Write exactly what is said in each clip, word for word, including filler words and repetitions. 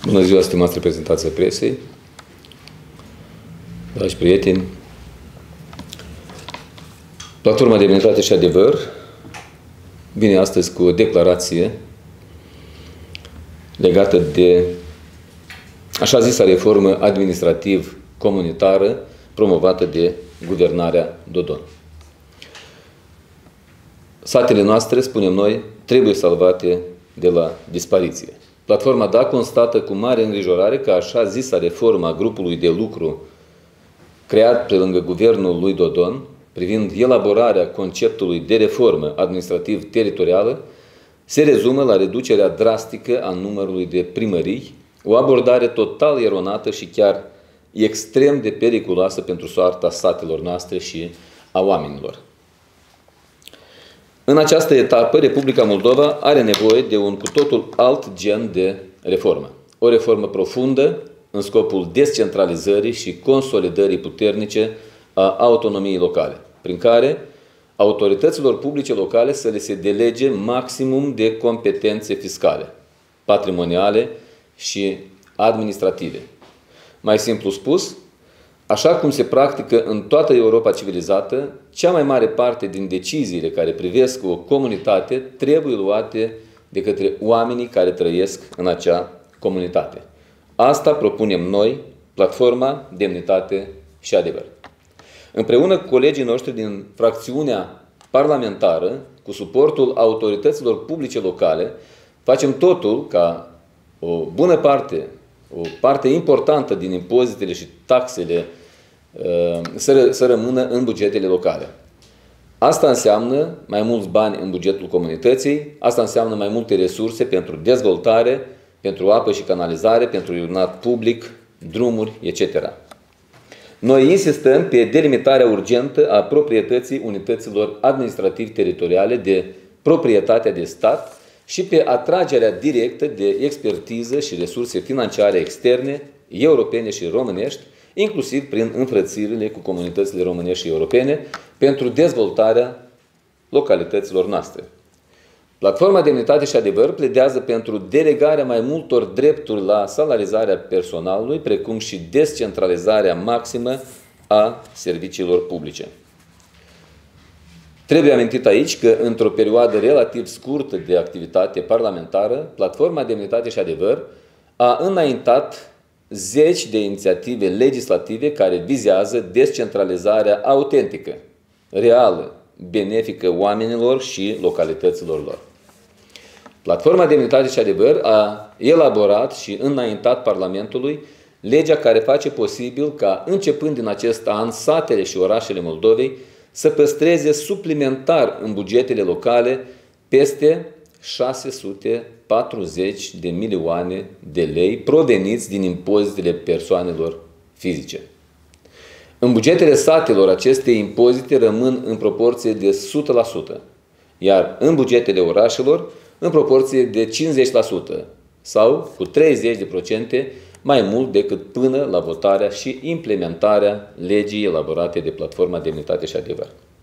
Bună ziua, stimați reprezentanți ai presei, dragi prieteni. Platforma Demnitate și Adevăr vine astăzi cu o declarație legată de așa zisa reformă administrativ-comunitară promovată de guvernarea Dodon. Satele noastre, spunem noi, trebuie salvate de la dispariție. Platforma D A constată cu mare îngrijorare că așa zisa reformă a grupului de lucru creat pe lângă guvernul lui Dodon, privind elaborarea conceptului de reformă administrativ-teritorială, se rezumă la reducerea drastică a numărului de primării, o abordare total eronată și chiar extrem de periculoasă pentru soarta satelor noastre și a oamenilor. În această etapă, Republica Moldova are nevoie de un cu totul alt gen de reformă. O reformă profundă în scopul descentralizării și consolidării puternice a autonomiei locale, prin care autorităților publice locale să le se delege maximum de competențe fiscale, patrimoniale și administrative. Mai simplu spus, așa cum se practică în toată Europa civilizată, cea mai mare parte din deciziile care privesc o comunitate trebuie luate de către oamenii care trăiesc în acea comunitate. Asta propunem noi, Platforma Demnitate și Adevăr. Împreună cu colegii noștri din fracțiunea parlamentară, cu suportul autorităților publice locale, facem totul ca o bună parte, o parte importantă din impozitele și taxele să, să rămână în bugetele locale. Asta înseamnă mai mulți bani în bugetul comunității, asta înseamnă mai multe resurse pentru dezvoltare, pentru apă și canalizare, pentru iluminat public, drumuri, et cetera. Noi insistăm pe delimitarea urgentă a proprietății unităților administrativ-teritoriale de proprietatea de stat și pe atragerea directă de expertiză și resurse financiare externe, europene și românești, inclusiv prin înfrățirile cu comunitățile românești și europene, pentru dezvoltarea localităților noastre. Platforma Demnitate și Adevăr pledează pentru delegarea mai multor drepturi la salarizarea personalului, precum și descentralizarea maximă a serviciilor publice. Trebuie amintit aici că, într-o perioadă relativ scurtă de activitate parlamentară, Platforma Demnitate și Adevăr a înaintat zeci de inițiative legislative care vizează descentralizarea autentică, reală, benefică oamenilor și localităților lor. Platforma Demnitate și Adevăr a elaborat și înaintat Parlamentului legea care face posibil ca, începând din acest an, satele și orașele Moldovei să păstreze suplimentar în bugetele locale peste șase sute patruzeci de milioane de lei proveniți din impozitele persoanelor fizice. În bugetele satelor aceste impozite rămân în proporție de o sută la sută, iar în bugetele orașelor în proporție de cincizeci la sută sau cu treizeci la sută mai mult decât până la votarea și implementarea legii elaborate de Platforma Demnitate și Adevăr.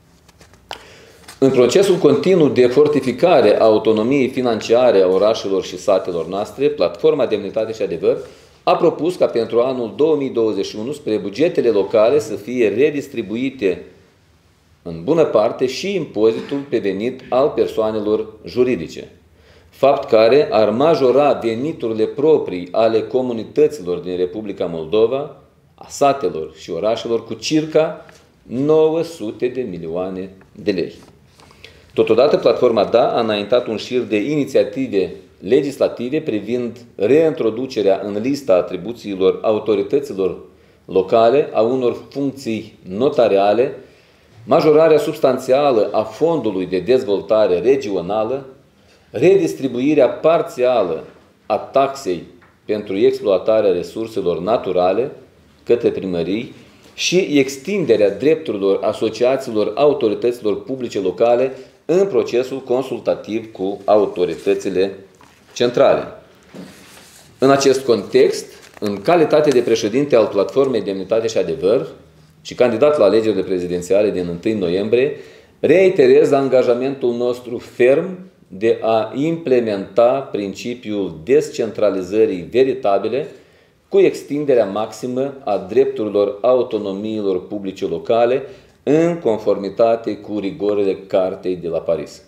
În procesul continuu de fortificare a autonomiei financiare a orașelor și satelor noastre, Platforma Demnitate și Adevăr a propus ca pentru anul două mii douăzeci și unu spre bugetele locale să fie redistribuite în bună parte și impozitul pe venit al persoanelor juridice, fapt care ar majora veniturile proprii ale comunităților din Republica Moldova, a satelor și orașelor cu circa nouă sute de milioane de lei. Totodată, Platforma D A a înaintat un șir de inițiative legislative privind reintroducerea în lista atribuțiilor autorităților locale a unor funcții notariale, majorarea substanțială a Fondului de Dezvoltare Regională, redistribuirea parțială a taxei pentru exploatarea resurselor naturale către primării și extinderea drepturilor asociațiilor autorităților publice locale în procesul consultativ cu autoritățile centrale. În acest context, în calitate de președinte al Platformei Demnitate și Adevăr și candidat la alegerile prezidențiale din întâi noiembrie, reiterez angajamentul nostru ferm de a implementa principiul descentralizării veritabile cu extinderea maximă a drepturilor autonomiilor publice locale în conformitate cu rigorile Cartei de la Paris.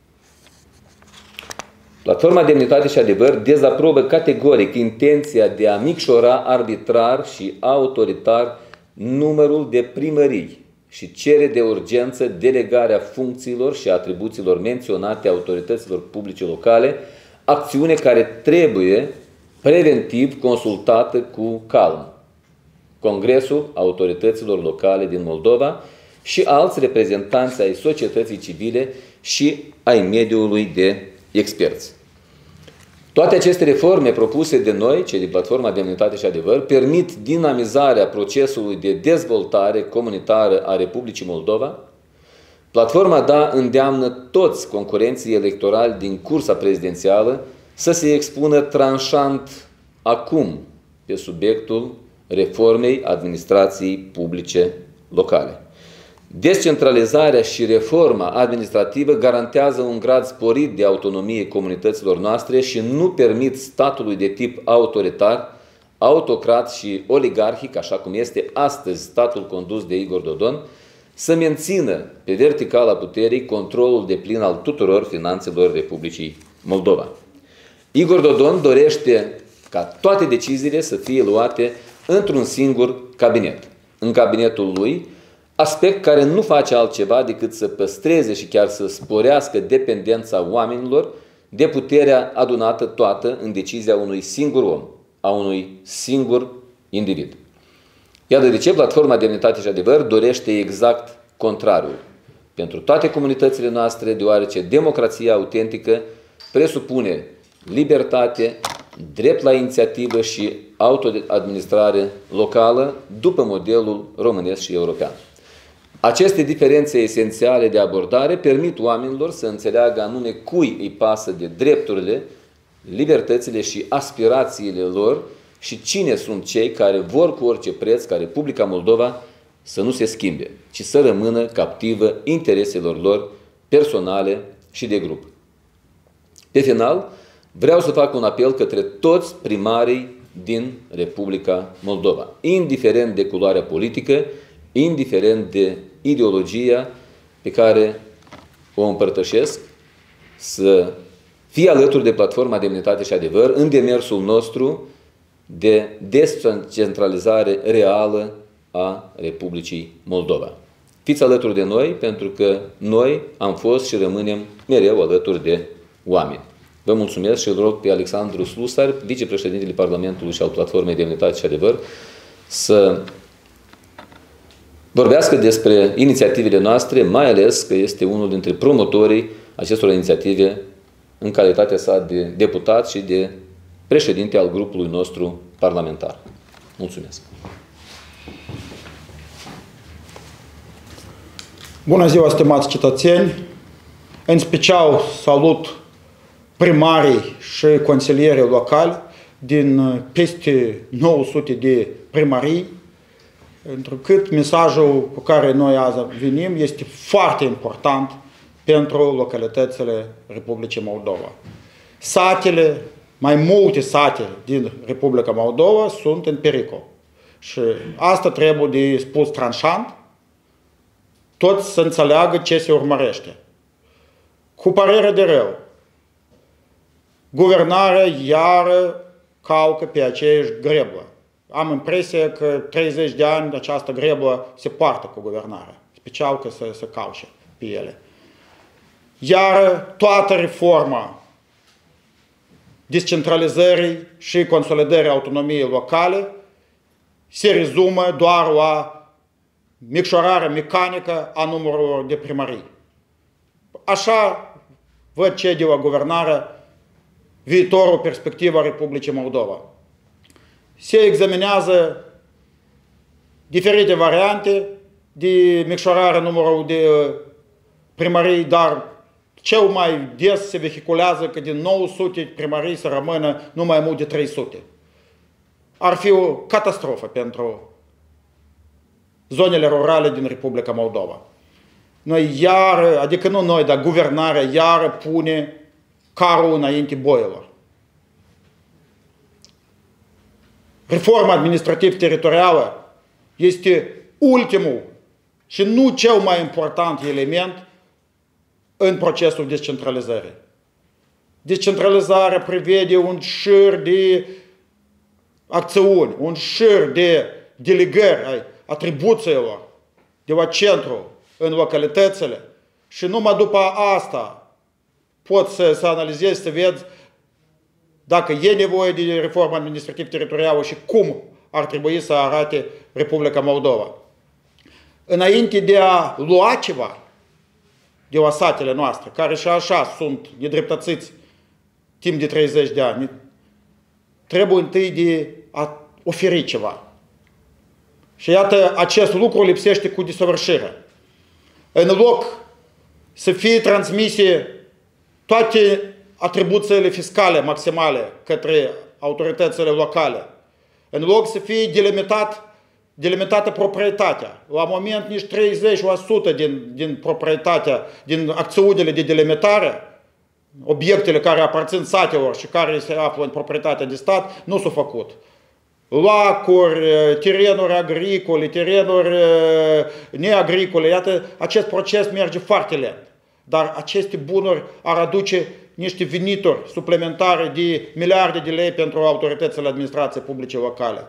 Platforma Demnitate și Adevăr dezaprobă categoric intenția de a micșora arbitrar și autoritar numărul de primării și cere de urgență delegarea funcțiilor și atribuțiilor menționate autorităților publice locale, acțiune care trebuie preventiv consultată cu calm. Congresul Autorităților Locale din Moldova și alți reprezentanți ai societății civile și ai mediului de experți. Toate aceste reforme propuse de noi, cei de Platforma Demnitate și Adevăr, permit dinamizarea procesului de dezvoltare comunitară a Republicii Moldova. Platforma da îndeamnă toți concurenții electorali din cursa prezidențială să se expună tranșant acum pe subiectul reformei administrației publice locale. Descentralizarea și reforma administrativă garantează un grad sporit de autonomie comunităților noastre și nu permit statului de tip autoritar, autocrat și oligarhic, așa cum este astăzi statul condus de Igor Dodon, să mențină pe verticala puterii controlul deplin al tuturor finanțelor Republicii Moldova. Igor Dodon dorește ca toate deciziile să fie luate într-un singur cabinet. În cabinetul lui, aspect care nu face altceva decât să păstreze și chiar să sporească dependența oamenilor de puterea adunată toată în decizia unui singur om, a unui singur individ. Iată de ce Platforma Demnitate și Adevăr dorește exact contrariul. Pentru toate comunitățile noastre, deoarece democrația autentică presupune libertate, drept la inițiativă și autoadministrare locală după modelul românesc și european. Aceste diferențe esențiale de abordare permit oamenilor să înțeleagă anume cui îi pasă de drepturile, libertățile și aspirațiile lor și cine sunt cei care vor cu orice preț ca Republica Moldova să nu se schimbe, ci să rămână captivă intereselor lor personale și de grup. Pe final, vreau să fac un apel către toți primarii din Republica Moldova, indiferent de culoarea politică, indiferent de ideologia pe care o împărtășesc, să fie alături de Platforma Demnitate și Adevăr în demersul nostru de descentralizare reală a Republicii Moldova. Fiți alături de noi, pentru că noi am fost și rămânem mereu alături de oameni. Vă mulțumesc și îl rog pe Alexandru Slusar, vicepreședintele Parlamentului și al Platformei Demnitate și Adevăr, să vorbească despre inițiativele noastre, mai ales că este unul dintre promotorii acestor inițiative în calitatea sa de deputat și de președinte al grupului nostru parlamentar. Mulțumesc! Bună ziua, stimați cetățeni! În special salut primarii și consilierii locali din peste nouă sute de primării, întrucât mesajul cu care noi azi venim este foarte important pentru localitățile Republicii Moldova. Satele, mai multe sate din Republica Moldova sunt în pericol. Și asta trebuie de spus tranșant, toți să înțeleagă ce se urmărește. Cu părere de rău, guvernarea iară calcă pe aceeași greblă. Am impresia că treizeci de ani această greblă se poartă cu guvernarea, special că se, se calce pe ele. Iar toată reforma descentralizării și consolidării autonomiei locale se rezumă doar la micșorarea mecanică a numărului de primării. Așa văd cei de la guvernare viitorul, perspectiva Republicii Moldova. Se examinează diferite variante de micșorare numărul de primării, dar cel mai des se vehiculează că din nouă sute primării să rămână nu mai mult de trei sute. Ar fi o catastrofă pentru zonele rurale din Republica Moldova. Noi iar, adică nu noi, dar guvernarea iară pune carul înainte boilor. Reforma administrativ-teritorială este ultimul și nu cel mai important element în procesul descentralizării. Descentralizarea prevede un șir de acțiuni, un șir de delegări ai atribuțiilor de la centru în localitățile și numai după asta poți să, să analizezi, să vezi dacă e nevoie de reformă administrativ-teritorială și cum ar trebui să arate Republica Moldova. Înainte de a lua ceva de la satele noastre, care și așa sunt nedreptățiți timp de treizeci de ani, trebuie întâi de a oferi ceva. Și iată, acest lucru lipsește cu desăvârșire. În loc să fie transmise toate atribuțiile fiscale maximale către autoritățile locale, în loc să fie delimitat, delimitată proprietatea, la moment nici treizeci la sută din, din proprietatea, din acțiunile de delimitare, obiectele care aparțin satelor și care se află în proprietatea de stat, nu s-au făcut. Lacuri, terenuri agricole, terenuri neagricole, iată, acest proces merge foarte lent. Dar aceste bunuri ar aduce niște venituri suplimentare de miliarde de lei pentru autoritățile administrației publice locale.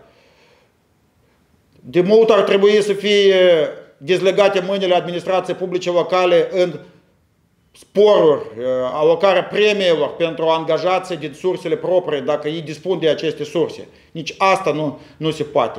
De mult ar trebui să fie dezlegate mâinile administrației publice locale în sporuri, alocarea premiilor pentru angajații din sursele proprii, dacă ei dispun de aceste surse. Nici asta nu, nu se poate.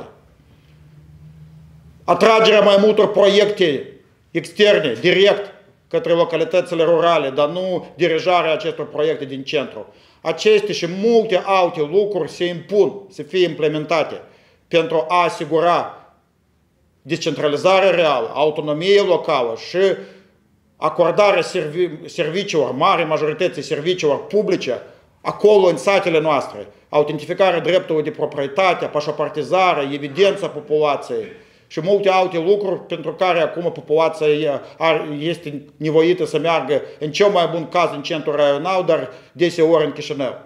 Atragerea mai multor proiecte externe, direct, către localitățile rurale, dar nu dirijarea acestor proiecte din centru. Aceste și multe alte lucruri se impun să fie implementate pentru a asigura descentralizarea reală, autonomie locală și acordarea servi serviciilor, mare majorității serviciilor publice acolo în satele noastre, autentificarea dreptului de proprietate, pașapartizarea, evidența populației și multe alte lucruri pentru care acum populația este nevoită să meargă în cel mai bun caz în centrul raional, dar deseori în Chișinău.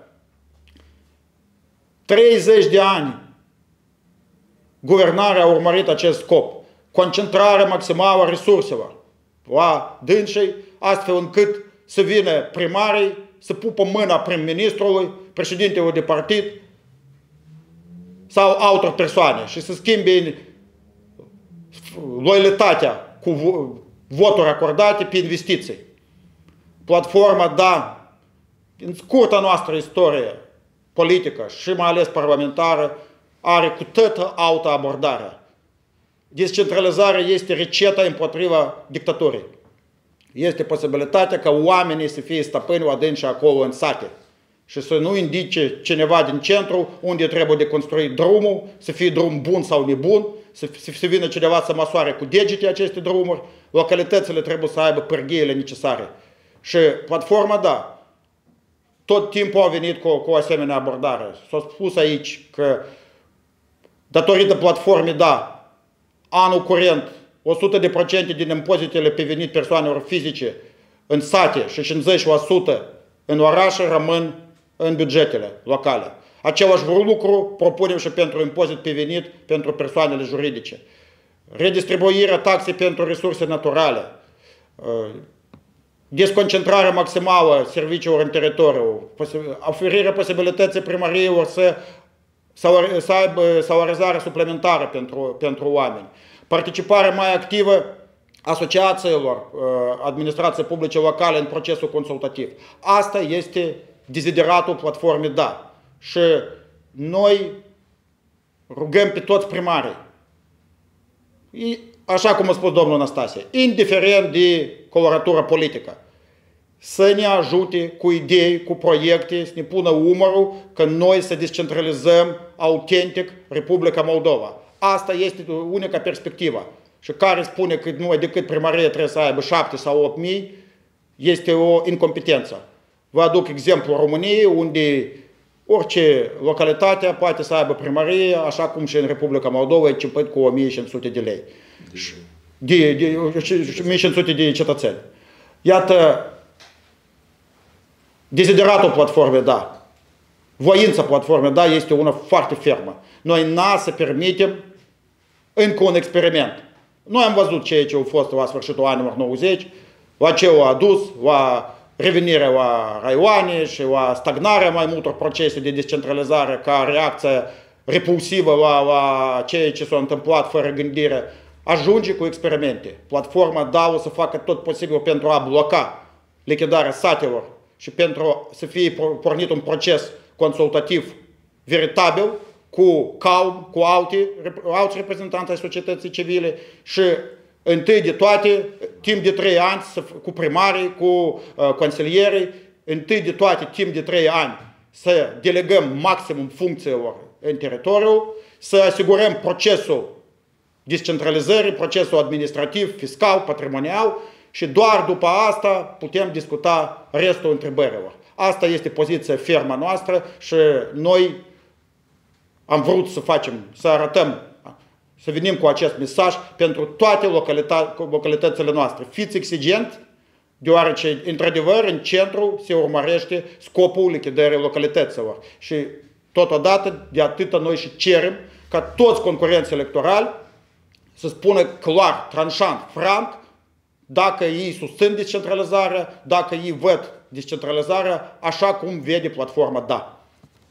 treizeci de ani guvernarea a urmărit acest scop, concentrarea maximală a resurselor la dânsii, astfel încât să vină primarii, să pupă mâna prim-ministrului, președintelui de partid sau altor persoane și să schimbe loialitatea cu voturi acordate pe investiții. Platforma, da, în scurta noastră istorie politică și mai ales parlamentară, are cu toată altă abordare. Descentralizarea este receta împotriva dictaturii. Este posibilitatea ca oamenii să fie stăpâni la dânsii acolo în sate și să nu indice cineva din centru unde trebuie de construit drumul, să fie drum bun sau nebun, să, să vină cineva să măsoare cu degete aceste drumuri, localitățile trebuie să aibă pârghiile necesare. Și platforma, da, tot timpul a venit cu, cu o asemenea abordare. S-a spus aici că datorită platformei, da, anul curent, o sută de procente din impozitele pe venit persoanelor fizice în sate și cincizeci la sută în orașe rămân în bugetele locale. Același lucru propunem și pentru impozit pe venit pentru persoanele juridice. Redistribuirea taxei pentru resurse naturale, desconcentrarea maximală serviciilor în teritoriu, oferirea posibilității primăriilor să, să aibă salarizare suplimentară pentru, pentru oameni, participarea mai activă asociațiilor administrației publice locale în procesul consultativ. Asta este dezideratul platformei, da. Și noi rugăm pe toți primarii, așa cum a spus domnul Năstase, indiferent de coloratură politică, să ne ajute cu idei, cu proiecte, să ne pună umărul că noi să descentralizăm autentic Republica Moldova. Asta este unica perspectivă. Și care spune că numai decât primăria trebuie să aibă șapte sau opt mii, este o incompetență. Vă aduc exemplu României, unde orice localitate poate să aibă primărie, așa cum și în Republica Moldova, începând cu o mie cinci sute de lei. De, de, de, o mie cinci sute de cetățeni. Iată, Desideratul platformei, da. Voința platformei, da, este una foarte fermă. Noi n-a să permitem încă un experiment. Noi am văzut ceea ce a fost la sfârșitul anilor nouăzeci, la ce a adus, la revenirea la raioane și la stagnarea mai multor procese de descentralizare ca reacție repulsivă la, la ceea ce s-a întâmplat fără gândire. Ajunge cu experimente. Platforma D A O să facă tot posibil pentru a bloca lichidarea satelor și pentru să fie pornit un proces consultativ veritabil, cu calm, cu alte, alți reprezentanți ai societății civile și întâi de toate, timp de trei ani, cu primarii, cu uh, consilierii, întâi de toate, timp de trei ani, să delegăm maximum funcțiilor în teritoriu, să asigurăm procesul descentralizării, procesul administrativ, fiscal, patrimonial și doar după asta putem discuta restul întrebărilor. Asta este poziția fermă noastră și noi am vrut să facem, să arătăm, să venim cu acest mesaj pentru toate localitățile noastre. Fiți exigent, deoarece, într-adevăr, în centru se urmărește scopul lichidării localităților. Și totodată, de atâta noi și cerem ca toți concurenții electorali să spună clar, tranșant, franc, dacă ei susțin descentralizarea, dacă ei văd descentralizarea, așa cum vede platforma D A O.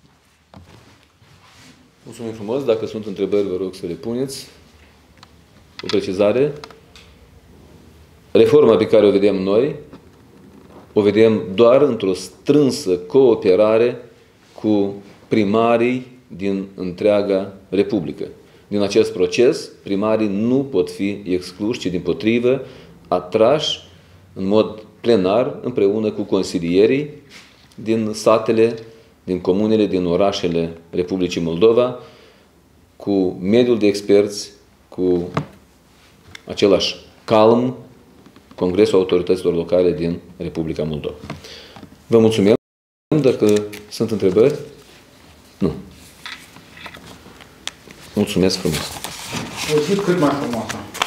Mulțumim frumos. Dacă sunt întrebări, vă rog să le puneți. O precizare. Reforma pe care o vedem noi, o vedem doar într-o strânsă cooperare cu primarii din întreaga Republică. Din acest proces, primarii nu pot fi excluși, ci dimpotrivă atrași în mod plenar împreună cu consilierii din satele, din comunele, din orașele Republicii Moldova, cu mediul de experți, cu același calm, Congresul Autorităților Locale din Republica Moldova. Vă mulțumim. Dacă sunt întrebări? Nu. Mulțumesc frumos. O zi cât mai frumoasă.